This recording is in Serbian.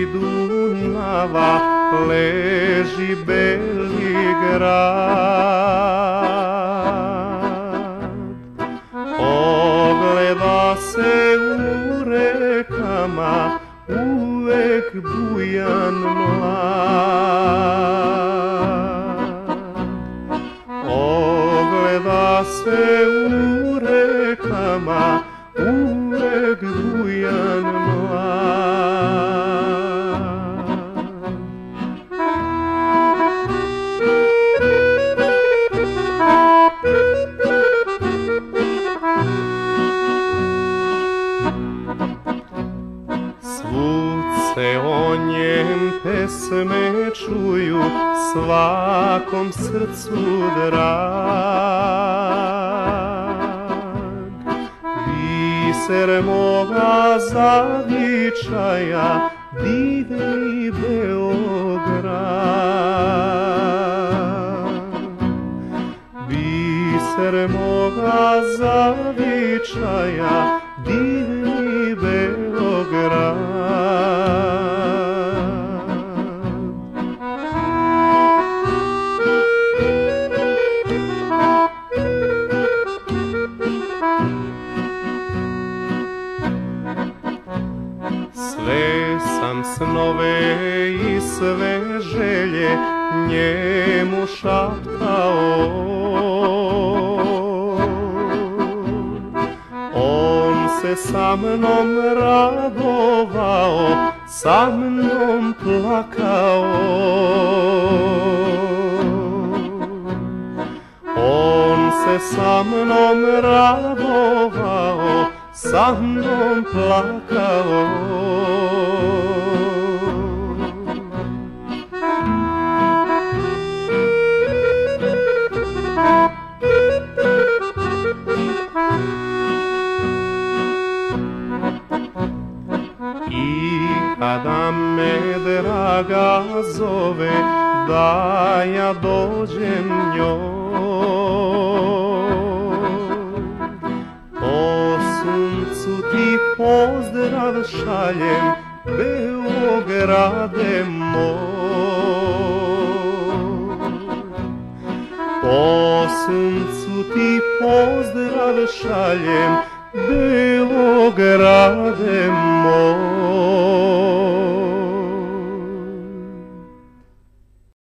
Dunava leži Beli grad. Ogleda se u rekama uvek bujan mlad. Ogleda se u rekama uvek bujan mlad. Svud se o njem pesme čuju, svakom srcu drag. Biser moga zavičaja, divni Beograd. Biser moga zavičaja, divni Beograd. Sve sam snove i sve želje njemu šaptao. On se sa mnom radovao, sa mnom plakao. On se sa mnom radovao, sa mnom plakao. I kada me draga zove da ja dođem njoj, po suncu ti pozdrav šaljem, Beograde moj. Po suncu ti pozdrav šaljem, Beograde moj.